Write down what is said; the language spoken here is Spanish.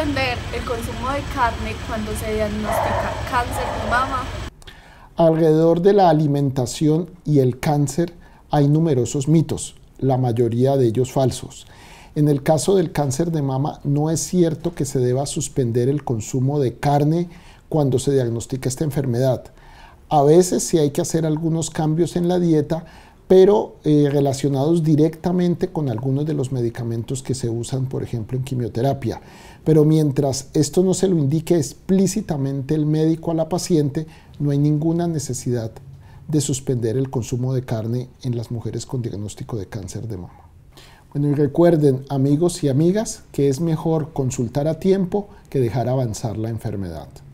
suspender el consumo de carne cuando se diagnostica cáncer de mama? Alrededor de la alimentación y el cáncer hay numerosos mitos, la mayoría de ellos falsos. En el caso del cáncer de mama no es cierto que se deba suspender el consumo de carne cuando se diagnostica esta enfermedad. A veces sí hay que hacer algunos cambios en la dieta, pero relacionados directamente con algunos de los medicamentos que se usan, por ejemplo, en quimioterapia. Pero mientras esto no se lo indique explícitamente el médico a la paciente, no hay ninguna necesidad de suspender el consumo de carne en las mujeres con diagnóstico de cáncer de mama. Bueno, y recuerden, amigos y amigas, que es mejor consultar a tiempo que dejar avanzar la enfermedad.